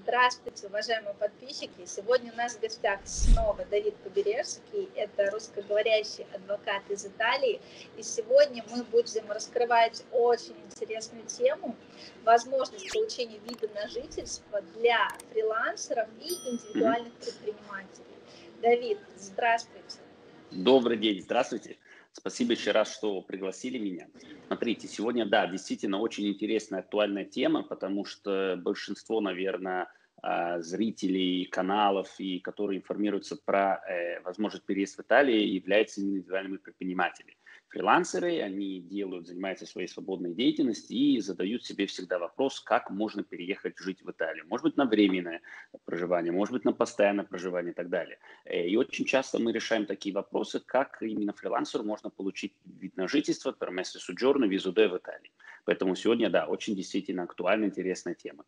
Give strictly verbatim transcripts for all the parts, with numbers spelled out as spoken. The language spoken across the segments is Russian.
Здравствуйте, уважаемые подписчики! Сегодня у нас в гостях снова Давид Побережский, это русскоговорящий адвокат из Италии. И сегодня мы будем раскрывать очень интересную тему – возможность получения вида на жительство для фрилансеров и индивидуальных предпринимателей. Давид, здравствуйте! Добрый день, здравствуйте! Спасибо еще раз, что пригласили меня. Смотрите, сегодня, да, действительно очень интересная, актуальная тема, потому что большинство, наверное, зрителей каналов, и которые информируются про э, возможность переезда в Италию, являются индивидуальными предпринимателями. Фрилансеры, они делают, занимаются своей свободной деятельностью и задают себе всегда вопрос, как можно переехать жить в Италию. Может быть, на временное проживание, может быть, на постоянное проживание и так далее. И очень часто мы решаем такие вопросы, как именно фрилансеру можно получить вид на жительство, permesso soggiorno, визу Д в Италии. Поэтому сегодня, да, очень действительно актуальная, интересная тема.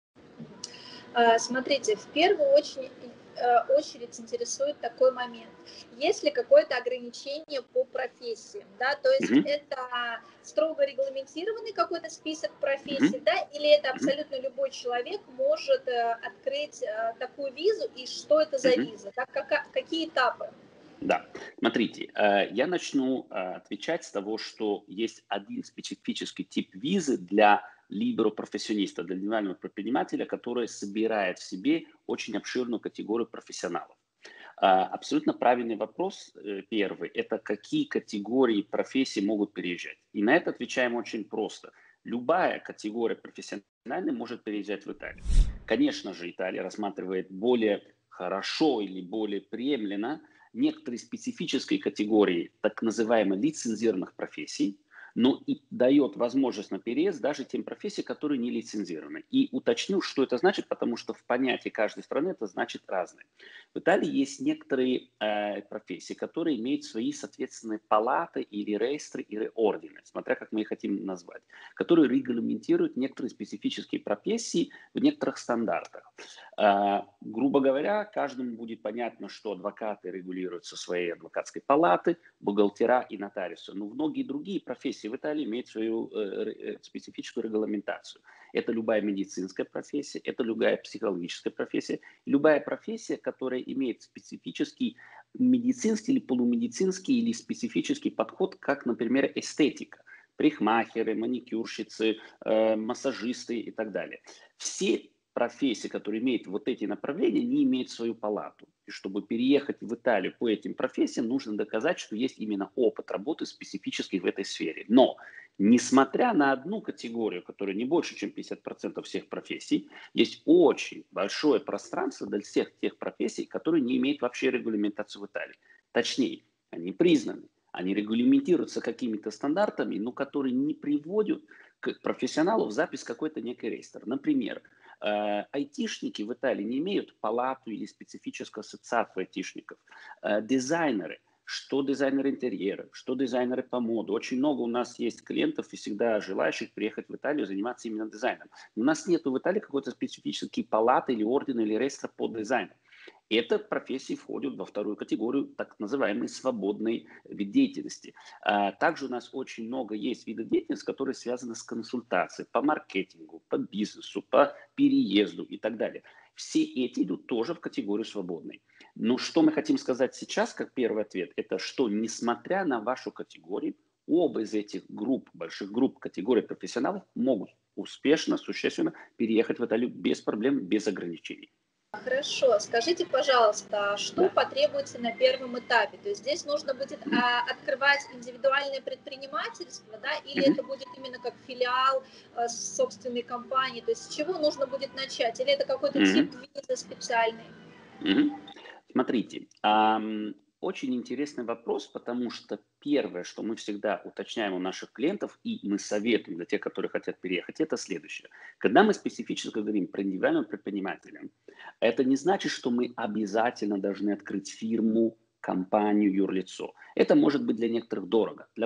Смотрите, в первую очередь, очередь интересует такой момент. Есть ли какое-то ограничение по профессиям? Да? То есть Mm-hmm. это строго регламентированный какой-то список профессий, Mm-hmm. да? Или это абсолютно любой человек может открыть такую визу? И что это за Mm-hmm. виза? Как, как, какие этапы? Да, смотрите, я начну отвечать с того, что есть один специфический тип визы для либеро-профессиониста, для индивидуального предпринимателя, который собирает в себе очень обширную категорию профессионалов. Абсолютно правильный вопрос, первый, это какие категории профессий могут переезжать. И на это отвечаем очень просто. Любая категория профессиональной может переезжать в Италию. Конечно же, Италия рассматривает более хорошо или более приемлемо некоторые специфические категории так называемых лицензированных профессий, но и дает возможность на переезд даже тем профессиям, которые не лицензированы. И уточню, что это значит, потому что в понятии каждой страны это значит разное. В Италии есть некоторые э, профессии, которые имеют свои соответственные палаты или реестры, или ордены, смотря как мы их хотим назвать, которые регламентируют некоторые специфические профессии в некоторых стандартах. Э, грубо говоря, каждому будет понятно, что адвокаты регулируются своей адвокатской палаты, бухгалтера и нотариусы, но многие другие профессии в Италии имеют свою э, специфическую регламентацию. Это любая медицинская профессия, это любая психологическая профессия, любая профессия, которая имеет специфический медицинский или полумедицинский или специфический подход, как, например, эстетика. Парикмахеры, маникюрщицы, э, массажисты и так далее. Все профессии, которые имеют вот эти направления, не имеют свою палату. И чтобы переехать в Италию по этим профессиям, нужно доказать, что есть именно опыт работы специфический в этой сфере. Но, несмотря на одну категорию, которая не больше, чем пятьдесят процентов всех профессий, есть очень большое пространство для всех тех профессий, которые не имеют вообще регламентацию в Италии. Точнее, они признаны, они регламентируются какими-то стандартами, но которые не приводят к профессионалу в запись какой-то некий реестр. Например, э, айтишники в Италии не имеют палату или специфическую ассоциацию айтишников. Э, дизайнеры, что дизайнеры интерьера, что дизайнеры по моду. Очень много у нас есть клиентов и всегда желающих приехать в Италию заниматься именно дизайном. У нас нет в Италии какой-то специфической палаты или ордена или реестра по дизайну. Эта профессия входит во вторую категорию, так называемой свободной вид деятельности. Также у нас очень много есть видов деятельности, которые связаны с консультацией по маркетингу, по бизнесу, по переезду и так далее. Все эти идут тоже в категорию свободной. Но что мы хотим сказать сейчас, как первый ответ, это что, несмотря на вашу категорию, оба из этих групп, больших групп, категорий профессионалов могут успешно, существенно переехать в Италию без проблем, без ограничений. Хорошо, скажите, пожалуйста, что Да. потребуется на первом этапе? То есть здесь нужно будет а, открывать индивидуальное предпринимательство, да, или Mm-hmm. это будет именно как филиал а, собственной компании? То есть с чего нужно будет начать? Или это какой-то Mm-hmm. тип визы специальный? Mm-hmm. Смотрите, эм, очень интересный вопрос, потому что первое, что мы всегда уточняем у наших клиентов, и мы советуем для тех, которые хотят переехать, это следующее. Когда мы специфически говорим про индивидуального предпринимателя, это не значит, что мы обязательно должны открыть фирму, компанию, юрлицо. Это может быть для некоторых дорого. Для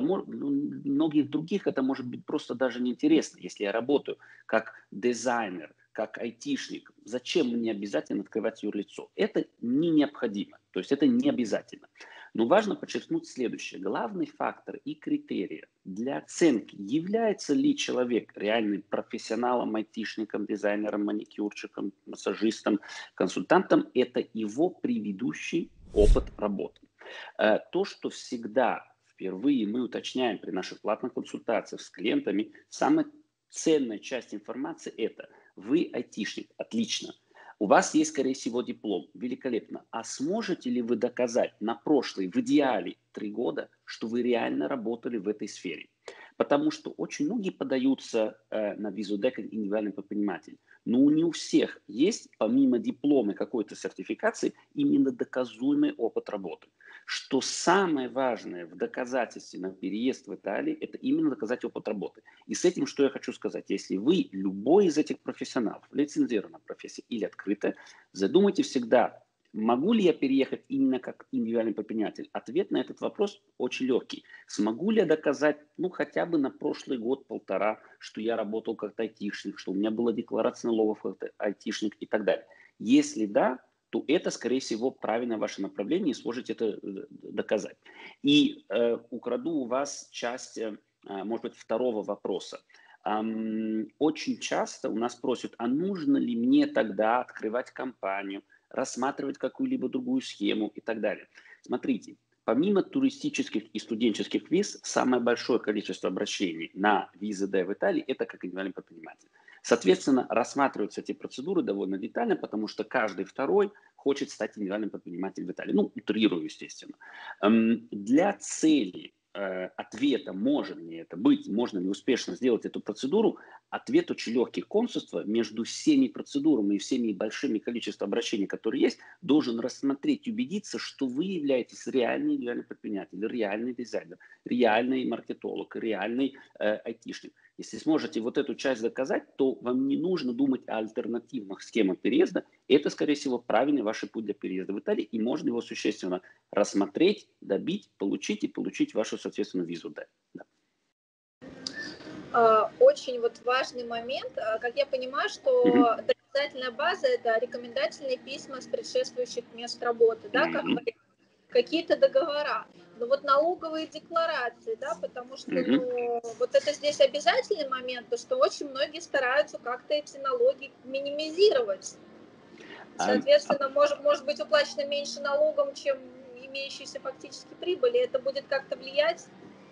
многих других это может быть просто даже неинтересно. Если я работаю как дизайнер, как айтишник, зачем мне обязательно открывать юрлицо? Это не необходимо, то есть это не обязательно. Но важно подчеркнуть следующее. Главный фактор и критерий для оценки, является ли человек реальным профессионалом, айтишником, дизайнером, маникюрчиком, массажистом, консультантом, это его предыдущий опыт работы. Э, То, что всегда впервые мы уточняем при наших платных консультациях с клиентами, самая ценная часть информации это вы айтишник, отлично. У вас есть, скорее всего, диплом, великолепно. А сможете ли вы доказать на прошлые, в идеале, три года, что вы реально работали в этой сфере? Потому что очень многие подаются э, на визу Д как индивидуальный предприниматель. Но не у всех есть, помимо диплома и какой-то сертификации, именно доказуемый опыт работы. Что самое важное в доказательстве на переезд в Италию, это именно доказать опыт работы. И с этим, что я хочу сказать, если вы любой из этих профессионалов, лицензированная профессия или открытая, задумайте всегда, могу ли я переехать именно как индивидуальный предприниматель? Ответ на этот вопрос очень легкий. Смогу ли я доказать, ну, хотя бы на прошлый год-полтора, что я работал как айтишник, что у меня была декларация налогов как айтишник и так далее? Если да, то это, скорее всего, правильное ваше направление, и сможете это доказать. И э, украду у вас часть, э, может быть, второго вопроса. Эм, очень часто у нас просят, а нужно ли мне тогда открывать компанию, рассматривать какую-либо другую схему и так далее. Смотрите, помимо туристических и студенческих виз, самое большое количество обращений на визы Д в Италии – это как индивидуальный предприниматель. Соответственно, рассматриваются эти процедуры довольно детально, потому что каждый второй хочет стать индивидуальным предпринимателем в Италии. Ну, утрирую, естественно. Эм, для цели э, ответа, может ли это быть, можно ли успешно сделать эту процедуру, ответ очень легкий. Консульство между всеми процедурами и всеми большими количеством обращений, которые есть, должен рассмотреть, убедиться, что вы являетесь реальный индивидуальный предприниматель, реальный дизайнер, реальный маркетолог, реальный э, айтишник. Если сможете вот эту часть доказать, то вам не нужно думать о альтернативных схемах переезда. Это, скорее всего, правильный ваш путь для переезда в Италию, и можно его существенно рассмотреть, добить, получить и получить вашу, соответственно, визу Д. Да. Очень вот важный момент, как я понимаю, что Угу. доказательная база – это рекомендательные письма с предшествующих мест работы, да, как Угу. какие-то договора. Но вот налоговые декларации, да, потому что, Угу. ну, вот это здесь обязательный момент, то что очень многие стараются как-то эти налоги минимизировать. Соответственно, может, может быть уплачено меньше налогом, чем имеющиеся фактически прибыли. Это будет как-то влиять?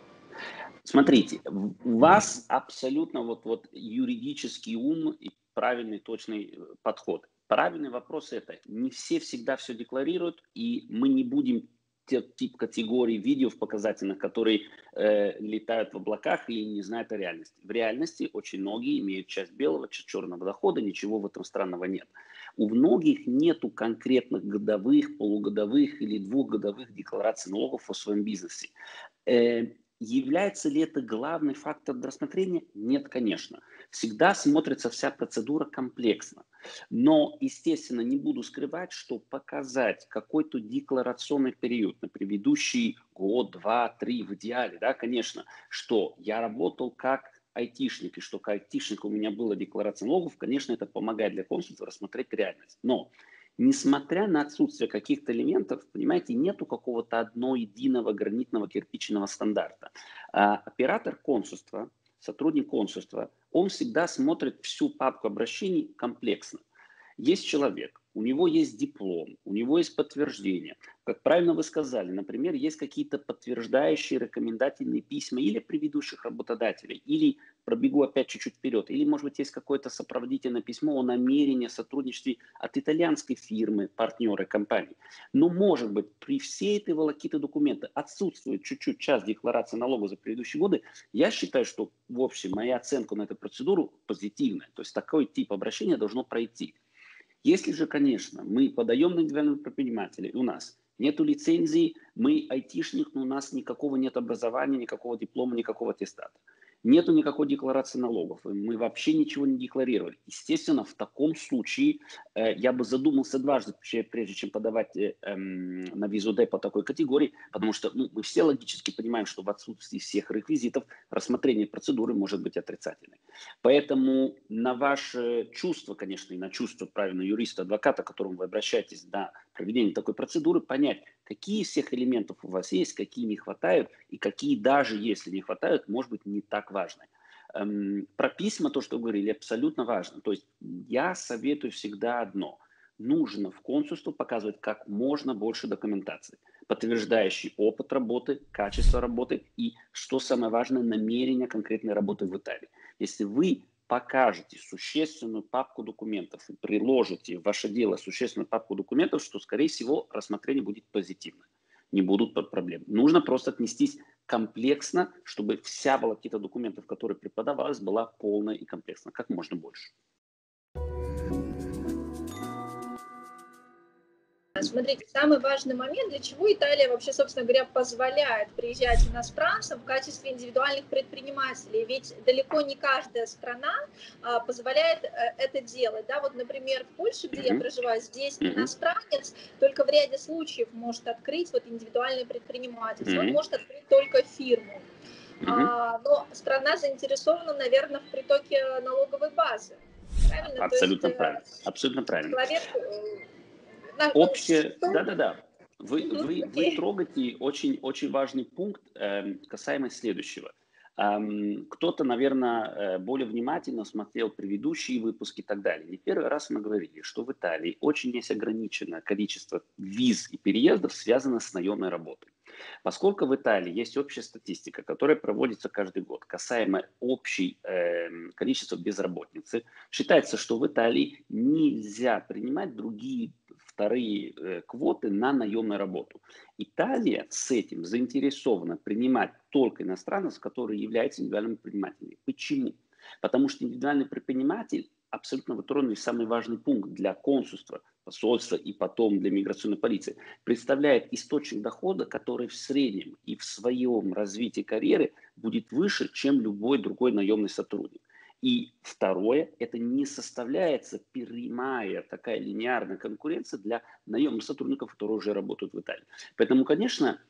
Смотрите, у вас абсолютно вот, вот юридический ум и правильный, точный подход. Правильный вопрос это, не все всегда все декларируют, и мы не будем те тип категорий видео в показательных, которые э, летают в облаках и не знают о реальности. В реальности очень многие имеют часть белого, часть черного дохода, ничего в этом странного нет. У многих нету конкретных годовых, полугодовых или двухгодовых деклараций налогов о своем бизнесе. Э, Является ли это главный фактор для рассмотрения? Нет, конечно. Всегда смотрится вся процедура комплексно. Но, естественно, не буду скрывать, что показать какой-то декларационный период на предыдущий год, два, три в идеале, да, конечно, что я работал как айтишник, и что как айтишник у меня была декларация налогов, конечно, это помогает для консульства рассмотреть реальность. Но несмотря на отсутствие каких-то элементов, понимаете, нету какого-то одного единого гранитного кирпичного стандарта. А, оператор консульства, сотрудник консульства, он всегда смотрит всю папку обращений комплексно. Есть человек, у него есть диплом, у него есть подтверждение. Как правильно вы сказали, например, есть какие-то подтверждающие рекомендательные письма или предыдущих работодателей, или пробегу опять чуть-чуть вперед, или, может быть, есть какое-то сопроводительное письмо о намерении о сотрудничестве от итальянской фирмы, партнера компании. Но, может быть, при всей этой волоките документа отсутствует чуть-чуть часть декларации налогов за предыдущие годы, я считаю, что, в общем, моя оценка на эту процедуру позитивная. То есть такой тип обращения должно пройти. Если же, конечно, мы подаем на индивидуального предпринимателя, и у нас нет лицензии, мы айтишник, но у нас никакого нет образования, никакого диплома, никакого аттестата. Нету никакой декларации налогов, мы вообще ничего не декларировали. Естественно, в таком случае э, я бы задумался дважды, прежде чем подавать э, э, на визу Д по такой категории, потому что ну, мы все логически понимаем, что в отсутствии всех реквизитов рассмотрение процедуры может быть отрицательной. Поэтому на ваше чувство, конечно, и на чувство правильного юриста, адвоката, к которому вы обращаетесь на проведение такой процедуры, понять, какие из всех элементов у вас есть, какие не хватают, и какие даже если не хватают, может быть, не так важны. Эм, про письма, то, что вы говорили, абсолютно важно. То есть я советую всегда одно. Нужно в консульство показывать как можно больше документации, подтверждающей опыт работы, качество работы и, что самое важное, намерение конкретной работы в Италии. Если вы покажете существенную папку документов и приложите в ваше дело существенную папку документов, что, скорее всего, рассмотрение будет позитивно. Не будут проблем. Нужно просто отнестись комплексно, чтобы вся волокита документов, которые преподавалась, была полная и комплексная, как можно больше. Смотрите, самый важный момент, для чего Италия вообще, собственно говоря, позволяет приезжать иностранцам в качестве индивидуальных предпринимателей. Ведь далеко не каждая страна а, позволяет а, это делать. Да? Вот, например, в Польше, где я проживаю, здесь Mm-hmm. иностранец только в ряде случаев может открыть вот, индивидуальное предпринимательство. Mm-hmm. Он может открыть только фирму. Mm-hmm. а, но страна заинтересована, наверное, в притоке налоговой базы. Правильно? Абсолютно есть, правильно. Абсолютно правильно. Человек... Общее, да-да-да, вы, uh-huh, вы, okay. вы трогаете очень, очень важный пункт э, касаемо следующего. Эм, кто-то, наверное, более внимательно смотрел предыдущие выпуски и так далее. Не первый раз мы говорили, что в Италии очень есть ограниченное количество виз и переездов, связанных с наемной работой. Поскольку в Италии есть общая статистика, которая проводится каждый год, касаемо общей э, количества безработицы, считается, что в Италии нельзя принимать другие вторые э, квоты на наемную работу. Италия с этим заинтересована принимать только иностранцев, которые являются индивидуальными предпринимателями. Почему? Потому что индивидуальный предприниматель, абсолютно вы тронули самый важный пункт для консульства, посольства и потом для миграционной полиции, представляет источник дохода, который в среднем и в своем развитии карьеры будет выше, чем любой другой наемный сотрудник. И второе, это не составляется прямая такая линейная конкуренция для наемных сотрудников, которые уже работают в Италии. Поэтому, конечно,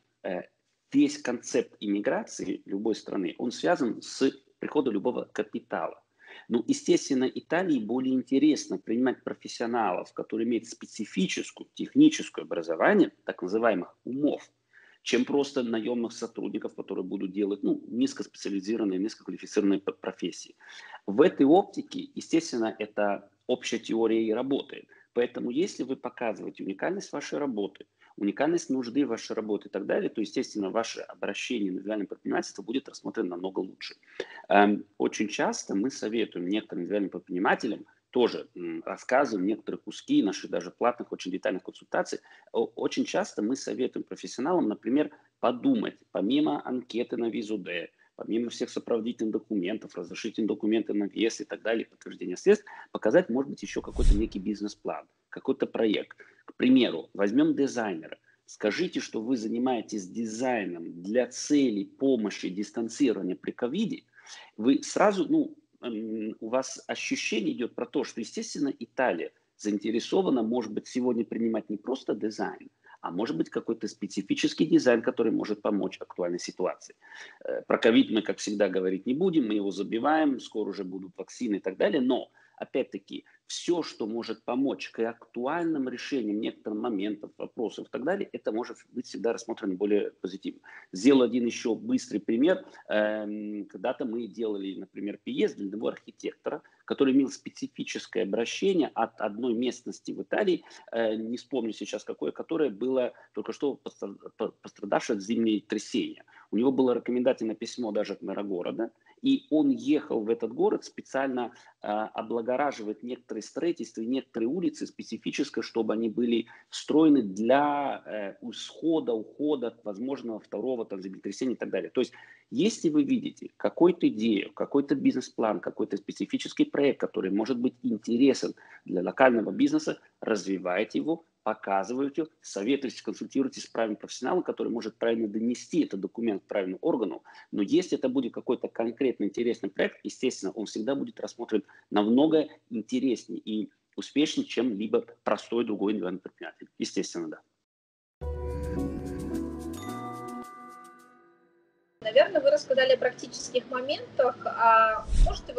весь концепт иммиграции любой страны, он связан с приходом любого капитала. Ну, естественно, Италии более интересно принимать профессионалов, которые имеют специфическую техническое образование, так называемых умов, чем просто наемных сотрудников, которые будут делать ну, низкоспециализированные, низкоквалифицированные профессии. В этой оптике, естественно, это общая теория и работает. Поэтому, если вы показываете уникальность вашей работы, уникальность нужды вашей работы и так далее, то, естественно, ваше обращение на индивидуальное предпринимательство будет рассмотрено намного лучше. Очень часто мы советуем некоторым индивидуальным предпринимателям, тоже рассказываем некоторые куски наших даже платных, очень детальных консультаций. Очень часто мы советуем профессионалам, например, подумать, помимо анкеты на визу Д, помимо всех сопроводительных документов, разрешительных документов на въезд и так далее, подтверждение средств, показать, может быть, еще какой-то некий бизнес-план, какой-то проект. К примеру, возьмем дизайнера. Скажите, что вы занимаетесь дизайном для целей помощи дистанцирования при ковиде, вы сразу, ну, у вас ощущение идет про то, что, естественно, Италия заинтересована, может быть, сегодня принимать не просто дизайн, а может быть какой-то специфический дизайн, который может помочь актуальной ситуации. Про ковид мы, как всегда, говорить не будем, мы его забиваем, скоро уже будут вакцины и так далее, но, опять-таки, все, что может помочь к актуальным решениям некоторых моментов, вопросов и так далее, это может быть всегда рассмотрено более позитивно. Сделаю один еще быстрый пример. Когда-то мы делали, например, переезд для одного архитектора, который имел специфическое обращение от одной местности в Италии, не вспомню сейчас какое, которое было только что пострадавшее от землетрясения. У него было рекомендательное письмо даже от мэра города, и он ехал в этот город специально э, облагораживать некоторые строительства и некоторые улицы специфически, чтобы они были встроены для э, исхода, ухода от возможного второго там, землетрясения и так далее. То есть, если вы видите какую-то идею, какой-то бизнес-план, какой-то специфический проект, который может быть интересен для локального бизнеса, развивайте его, показываете, советуйтесь, консультируйтесь с правильным профессионалом, который может правильно донести этот документ правильному органу. Но если это будет какой-то конкретный интересный проект, естественно, он всегда будет рассмотрен намного интереснее и успешнее, чем либо простой другой индивидуальный предприниматель. Естественно, да. Наверное, вы рассказали о практических моментах. А можете вот рассказать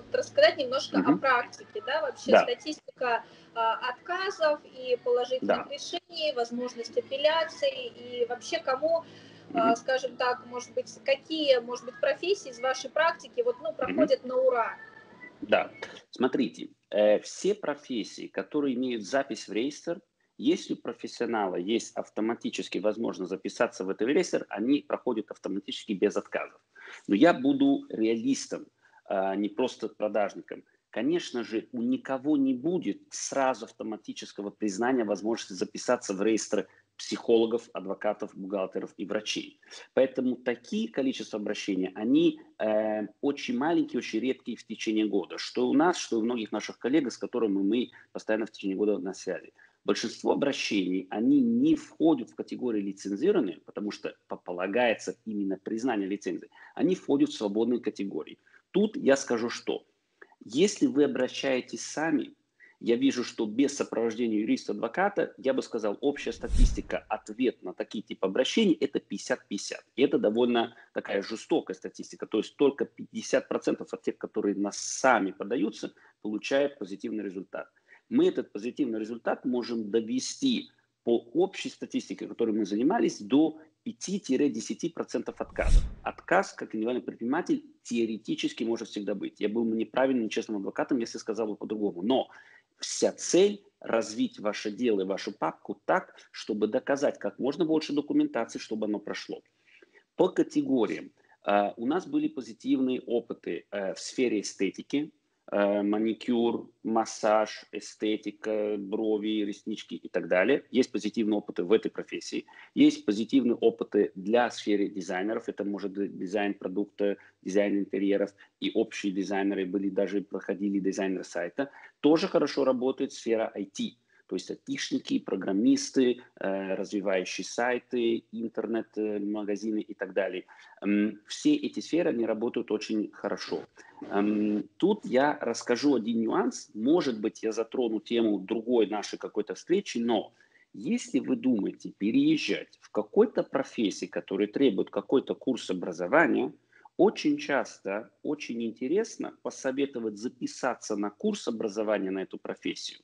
рассказать немножко Угу. о практике, да, вообще Да. статистика а, отказов и положительных Да. решений, возможность апелляции и вообще кому, Угу. скажем так, может быть, какие, может быть, профессии из вашей практики вот, ну, проходят Угу. на ура? Да. Смотрите, э, все профессии, которые имеют запись в реестр, если у профессионала есть автоматически возможность записаться в этот реестр, они проходят автоматически без отказов. Но я буду реалистом, а не просто продажником. Конечно же, у никого не будет сразу автоматического признания возможности записаться в реестр психологов, адвокатов, бухгалтеров и врачей. Поэтому такие количества обращений, они э, очень маленькие, очень редкие в течение года. Что у нас, что у многих наших коллег, с которыми мы постоянно в течение года на связи. Большинство обращений, они не входят в категорию лицензированные, потому что полагается именно признание лицензии. Они входят в свободные категории. Тут я скажу, что если вы обращаетесь сами, я вижу, что без сопровождения юриста-адвоката, я бы сказал, общая статистика, ответ на такие типы обращений – это пятьдесят пятьдесят. И это довольно такая жестокая статистика. То есть только пятьдесят процентов от тех, которые нас сами подаются, получают позитивный результат. Мы этот позитивный результат можем довести по общей статистике, которой мы занимались, до пяти-десяти процентов отказов. Отказ, как индивидуальный предприниматель, теоретически может всегда быть. Я был бы неправильным, нечестным адвокатом, если сказал бы по-другому. Но вся цель – развить ваше дело и вашу папку так, чтобы доказать как можно больше документации, чтобы оно прошло. По категориям. Uh, у нас были позитивные опыты uh, в сфере эстетики, uh, маникюр, массаж, эстетика, брови, реснички и так далее. Есть позитивные опыты в этой профессии. Есть позитивные опыты для сферы дизайнеров. Это может быть дизайн продукта, дизайн интерьеров. И общие дизайнеры были, даже проходили дизайнер сайта. Тоже хорошо работает сфера ай ти. То есть айтишники, программисты, э, развивающие сайты, интернет-магазины и так далее. Эм, все эти сферы, они работают очень хорошо. Эм, тут я расскажу один нюанс. Может быть, я затрону тему другой нашей какой-то встречи, но если вы думаете переезжать в какой-то профессии, которая требует какой-то курс образования, очень часто, очень интересно посоветовать записаться на курс образования на эту профессию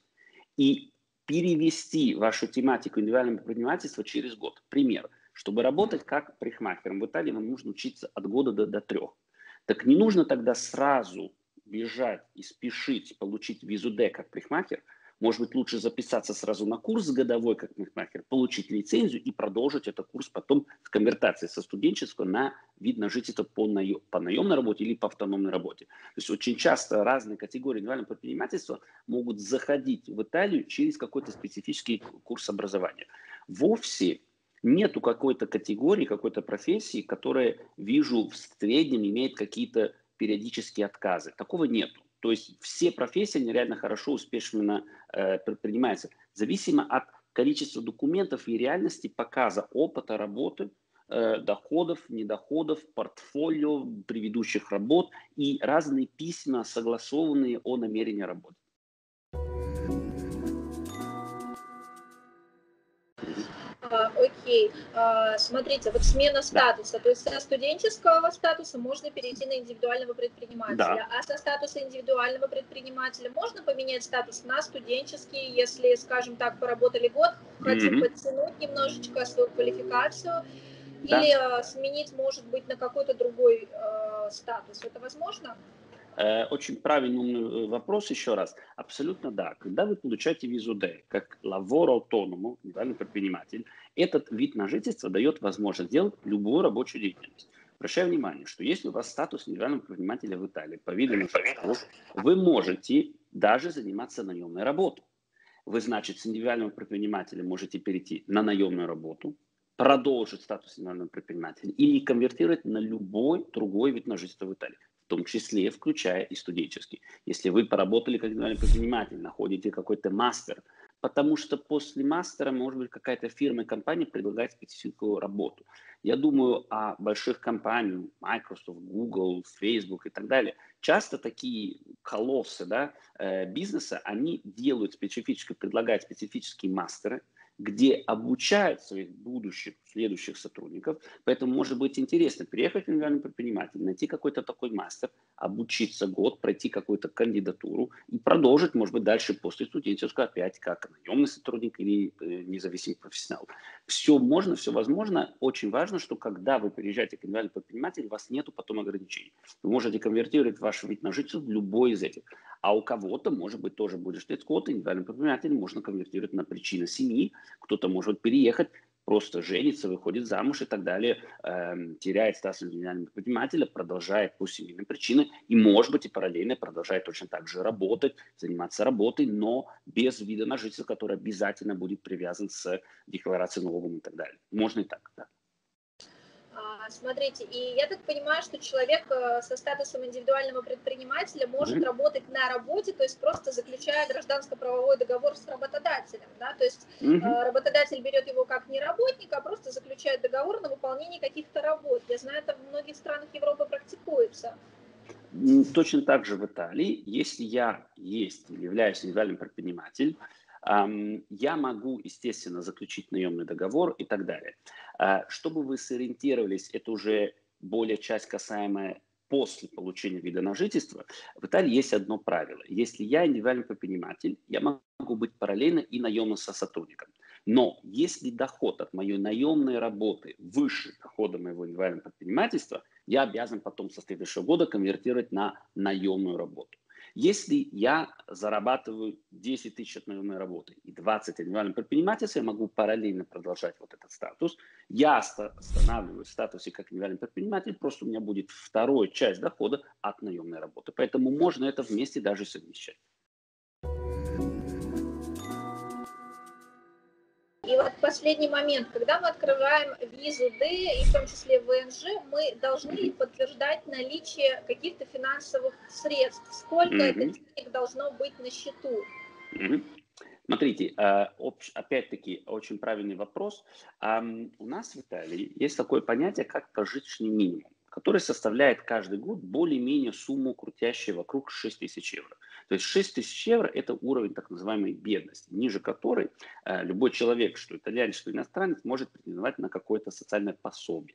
и перевести вашу тематику индивидуального предпринимательства через год. Пример. Чтобы работать как парикмахером в Италии, вам нужно учиться от года до, до трех. Так не нужно тогда сразу бежать и спешить получить визу Д как парикмахер. Может быть, лучше записаться сразу на курс годовой как парикмахер, получить лицензию и продолжить этот курс потом в конвертации со студенческого на вид на жительство по, наем, по наемной работе или по автономной работе. То есть очень часто разные категории индивидуального предпринимательства могут заходить в Италию через какой-то специфический курс образования. Вовсе нету какой-то категории, какой-то профессии, которая, вижу, в среднем имеет какие-то периодические отказы. Такого нету. То есть все профессии нереально хорошо, успешно э, предпринимаются. Зависимо от количества документов и реальности показа опыта работы, э, доходов, недоходов, портфолио предыдущих работ и разные письма, согласованные о намерении работать. Окей, а, смотрите, вот смена статуса, да. То есть со студенческого статуса можно перейти на индивидуального предпринимателя, да. А со статуса индивидуального предпринимателя можно поменять статус на студенческий, если, скажем так, поработали год, хотим mm-hmm. подтянуть немножечко свою квалификацию, да. Или а, сменить, может быть, на какой-то другой а, статус. Это возможно? Очень правильный вопрос еще раз. Абсолютно да. Когда вы получаете визу Д, как lavoro autonomo, индивидуальный предприниматель, этот вид на жительство дает возможность делать любую рабочую деятельность. Обращаю внимание, что если у вас статус индивидуального предпринимателя в Италии, по виду вы можете даже заниматься наемной работой. Вы, значит, с индивидуального предпринимателя можете перейти на наемную работу, продолжить статус индивидуального предпринимателя или конвертировать на любой другой вид на жительство в Италии, в том числе включая и студенческий. Если вы поработали как индивидуальный предприниматель, находите какой-то мастер, потому что после мастера, может быть, какая-то фирма и компания предлагает специфическую работу. Я думаю о больших компаниях, Microsoft, Google, Facebook и так далее. Часто такие колоссы, да, бизнеса, они делают специфически, предлагают специфические мастеры, где обучают своих будущих, следующих сотрудников. Поэтому может быть интересно приехать в индивидуальный предприниматель, найти какой-то такой мастер, обучиться год, пройти какую-то кандидатуру и продолжить, может быть, дальше после студенческого опять как наемный сотрудник или э, независимый профессионал. Все можно, все возможно. Очень важно, что когда вы приезжаете к индивидуальному предпринимателю, у вас нету потом ограничений. Вы можете конвертировать ваш вид на жительство в любой из этих. А у кого-то, может быть, тоже будет штат-код, индивидуальный предприниматель можно конвертировать на причины семьи, кто-то может переехать, просто женится, выходит замуж и так далее, э, теряет статус индивидуального предпринимателя, продолжает по семейным причинам и, может быть, и параллельно продолжает точно так же работать, заниматься работой, но без вида на жительство, который обязательно будет привязан с декларацией налоговой и так далее. Можно и так, да. Смотрите, и я так понимаю, что человек со статусом индивидуального предпринимателя может mm-hmm. работать на работе, то есть просто заключая гражданско-правовой договор с работодателем, да, то есть mm-hmm. работодатель берет его как не работника, а просто заключает договор на выполнение каких-то работ. Я знаю, это в многих странах Европы практикуется. Точно так же в Италии, если я есть или являюсь индивидуальным предпринимателем, я могу, естественно, заключить наемный договор и так далее. Чтобы вы сориентировались, это уже более часть касаемая после получения вида на жительство. В Италии есть одно правило. Если я индивидуальный предприниматель, я могу быть параллельно и наемным сотрудником. Но если доход от моей наемной работы выше дохода моего индивидуального предпринимательства, я обязан потом со следующего года конвертировать на наемную работу. Если я зарабатываю десять тысяч от наемной работы и двадцать индивидуального предпринимательства, я могу параллельно продолжать вот этот статус. Я останавливаюсь в статусе как индивидуальный предприниматель, просто у меня будет вторая часть дохода от наемной работы. Поэтому можно это вместе даже совмещать. И вот последний момент, когда мы открываем визу Д, и в том числе вэ эн жэ, мы должны ли подтверждать наличие каких-то финансовых средств? Сколько mm-hmm. это денег должно быть на счету? Mm-hmm. Смотрите, опять-таки очень правильный вопрос. У нас в Италии есть такое понятие, как прожиточный минимум, который составляет каждый год более-менее сумму, крутящую вокруг шесть тысяч евро. То есть шесть тысяч евро – это уровень так называемой бедности, ниже которой э, любой человек, что итальянец, что иностранец, может претендовать на какое-то социальное пособие.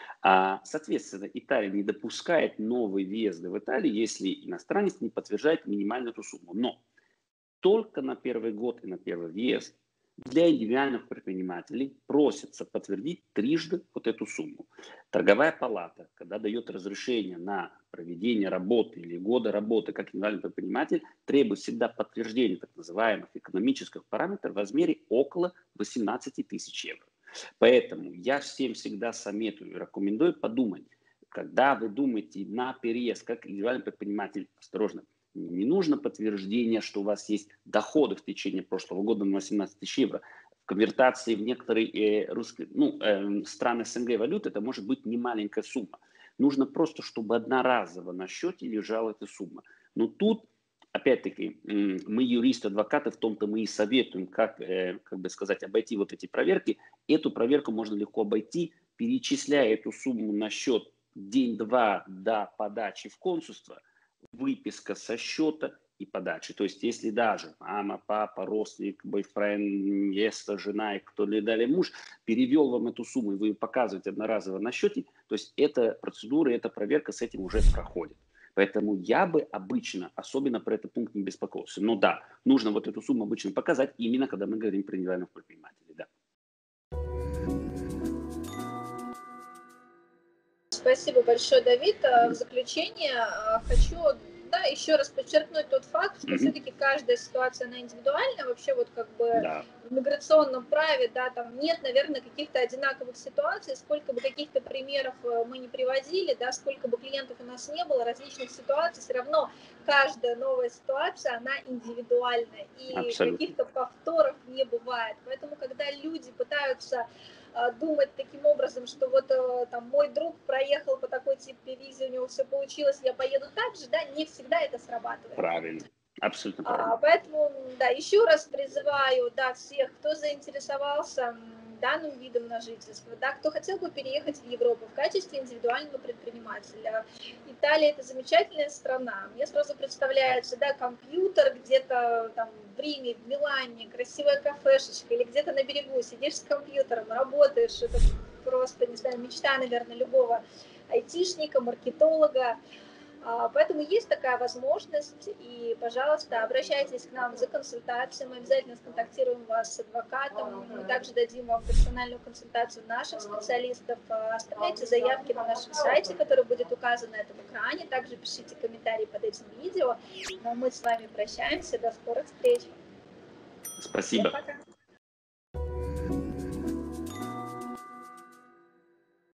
А, соответственно, Италия не допускает новые въезды в Италию, если иностранец не подтверждает минимальную эту сумму. Но только на первый год и на первый въезд для индивидуальных предпринимателей просится подтвердить трижды вот эту сумму. Торговая палата, когда дает разрешение на проведение работы или года работы как индивидуальный предприниматель, требует всегда подтверждения так называемых экономических параметров в размере около восемнадцати тысяч евро. Поэтому я всем всегда советую и рекомендую подумать, когда вы думаете на переезд как индивидуальный предприниматель, осторожно, не нужно подтверждение, что у вас есть доходы в течение прошлого года на восемнадцать тысяч евро. В конвертации в некоторые э, русские, ну, э, страны эс эн гэ валют это может быть не маленькая сумма. Нужно просто, чтобы одноразово на счете лежала эта сумма. Но тут, опять-таки, мы юристы, адвокаты, в том-то мы и советуем, как, э, как бы сказать, обойти вот эти проверки. Эту проверку можно легко обойти, перечисляя эту сумму на счет день-два до подачи в консульство, выписка со счета и подачи. То есть, если даже мама, папа, родственник, бойфренд, невеста, жена и кто-либо далее муж перевел вам эту сумму, и вы ее показываете одноразово на счете, то есть, эта процедура, эта проверка с этим уже проходит. Поэтому я бы обычно, особенно про этот пункт не беспокоился. Но да, нужно вот эту сумму обычно показать, именно когда мы говорим про индивидуальных предпринимателей. Да. Спасибо большое, Давид. В заключение хочу да, еще раз подчеркнуть тот факт, что mm-hmm. все-таки каждая ситуация, она индивидуальна. Вообще вот как бы да. в миграционном праве, да, там нет, наверное, каких-то одинаковых ситуаций. Сколько бы каких-то примеров мы не приводили, да, сколько бы клиентов у нас не было, различных ситуаций, все равно каждая новая ситуация, она индивидуальна. И Абсолютно. Каких-то повторов не бывает. Поэтому, когда люди пытаются думать таким образом, что вот там мой друг проехал по такой типе визе, у него все получилось, я поеду так же, да, не всегда это срабатывает. Правильно, абсолютно правильно. А, поэтому, да, еще раз призываю, да, всех, кто заинтересовался, данным видом на жительство, да, кто хотел бы переехать в Европу в качестве индивидуального предпринимателя. Италия – это замечательная страна. Мне сразу представляется, да, компьютер где-то там в Риме, в Милане, красивая кафешечка, или где-то на берегу сидишь с компьютером, работаешь, это просто, не знаю, мечта, наверное, любого айтишника, маркетолога. Поэтому есть такая возможность, и, пожалуйста, обращайтесь к нам за консультацией, мы обязательно сконтактируем вас с адвокатом, мы также дадим вам персональную консультацию наших специалистов. Оставляйте заявки на нашем сайте, который будет указан на этом экране, также пишите комментарии под этим видео. Но мы с вами прощаемся, до скорых встреч. Спасибо. Всем пока.